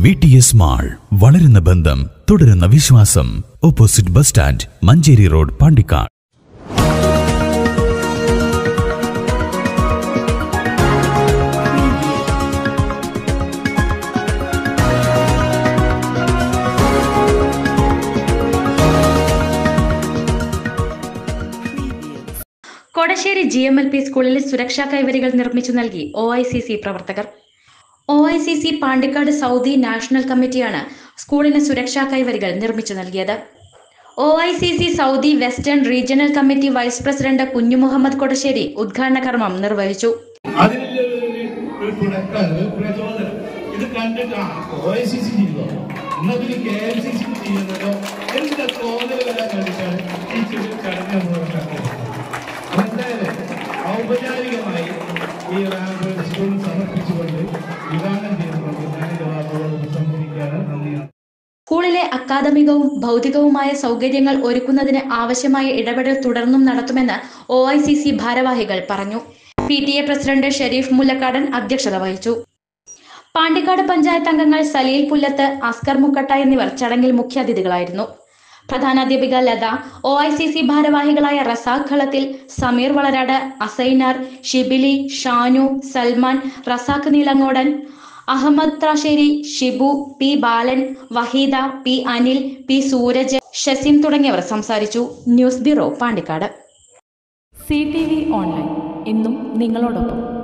BTS mall, വളരുന്ന ബന്ധം, തുടരുന്ന വിശ്വാസം. Opposite bus stand, Manjeri road, Pandikkad. Kodasseri GMLP സ്കൂളിലെ സുരക്ഷാ കൈവരികൾ നിർമ്മിച്ചു നൽകി OICC പ്രവർത്തകർ. OICC പാണ്ടിക്കാട് സൗദി നാഷണൽ കമ്മിറ്റിയാണ് സ്കൂളിന് സുരക്ഷാ കൈവരികൾ നിർമ്മിച്ചു നൽകിയത്. OICC Saudi western regional committee vice president Kunju Muhammad Kodassery ഉദ്ഘാടന കർമ്മം നിർവഹിച്ചു. ഔപചാരികമായി ഈ സ്കൂൾ സമർപ്പിച്ചുകൊണ്ട് വിഭാഗം ചെയ്തുകൊണ്ട് സംഭവിക്കാറ് നന്ദിയാണ്. സ്കൂളിലെ അക്കാദമികവും ഭൗതികവുമായ സൗകര്യങ്ങൾ ഒരുക്കുന്നതിന് ആവശ്യമായ ഇടപെടൽ തുടർന്നും നടത്തുമെന്ന് OICC ഭാരവാഹികൾ പറഞ്ഞു. PTA പ്രസിഡന്റ് ഷെരീഫ് മുല്ലക്കാടൻ അധ്യക്ഷത വഹിച്ചു. പാണ്ടിക്കാട് പഞ്ചായത്ത് അംഗങ്ങൾ സലീൽ പുല്ലത്ത്, അസ്കർ മുക്കട്ട എന്നിവർ ചടങ്ങിൽ മുഖ്യാതിഥികളായിരുന്നു. പ്രധാനാധ്യാപിക ലത, OICC ഭാരവാഹികളായ റസാഖ് ഖളത്തിൽ, സമീർ വളരാട്, അസൈനാർ, ഷിബിലി, ഷാനു, സൽമാൻ, റസാഖ് നീലങ്ങോടൻ, അഹമ്മദ് ത്രാശ്ശേരി, ഷിബു, P ബാലൻ, വഹീദ, P അനിൽ, P സൂരജ്, ഷസീം തുടങ്ങിയവർ സംസാരിച്ചു. News bureau, Pandikkad. CTV online, എന്നും നിങ്ങളോടൊപ്പം.